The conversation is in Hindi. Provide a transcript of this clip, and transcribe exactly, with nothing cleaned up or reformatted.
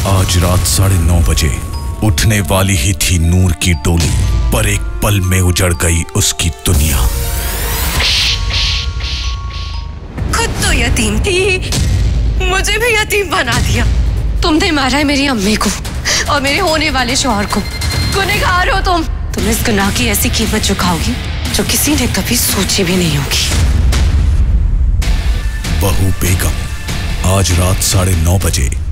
आज रात साढ़े नौ बजे उठने वाली ही थी नूर की डोली, पर एक पल में उजड़ गई उसकी दुनिया। खुद तो यतीम थी, मुझे भी यतीम बना दिया। तुमने मारा है मेरी अम्मी को और मेरे होने वाले शौहर को। गुनहगार हो तुम। तुम इस गुनाह की ऐसी कीमत चुकाओगी जो किसी ने कभी सोची भी नहीं होगी। बहू बेगम आज रात साढ़े नौ बजे